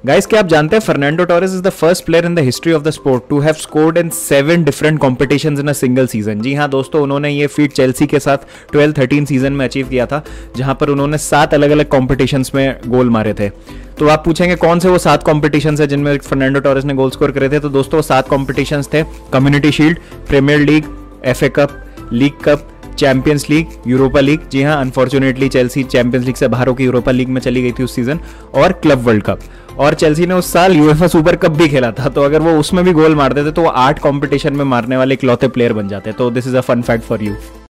Guys, क्या आप जानते हैं Fernando Torres is the first player in the history of the sport to have scored in 7 different competitions in a single season. जी हाँ दोस्तों, उन्होंने ये फीट चेल्सी के साथ 12-13 सीजन में अचीव किया था, जहां पर उन्होंने 7 अलग अलग कॉम्पिटिशंस में गोल मारे थे। तो आप पूछेंगे कौन से वो 7 कॉम्पिटिशंस है जिनमें फर्नांडो टोरेस ने गोल स्कोर करे थे। तो दोस्तों, वो 7 कॉम्पिटिशंस थे: community shield, premier league, FA cup, league cup, champions league, Europa league. जी हाँ, अनफॉर्चुनेटली चेल्सी चैंपियंस लीग से बाहर होकर यूरोपा लीग में चली गई थी उस सीजन, और क्लब वर्ल्ड कप। और चेल्सी ने उस साल यूएफए सुपर कप भी खेला था। तो अगर वो उसमें भी गोल मारते थे तो वो 8 कॉम्पिटिशन में मारने वाले इकलौते प्लेयर बन जाते। तो this is a fun fact for you.